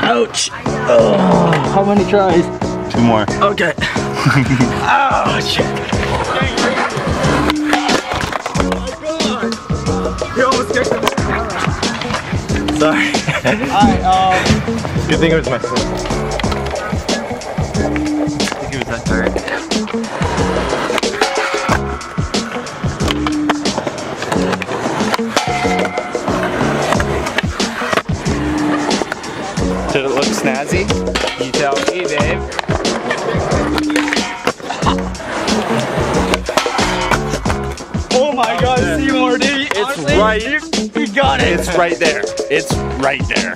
Ouch. Oh, how many tries? 2 more. Okay. Oh, shit. You almost kicked him. Sorry. Alright, Good thing it was my foot. I think it was that tired. Did it look snazzy? You tell me, Dave. Oh my God, Seymour, dude! It's right. You got it. It's right there. It's right there.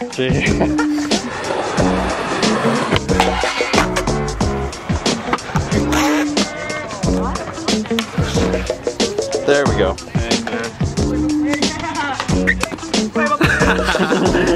There we go. Thanks, man.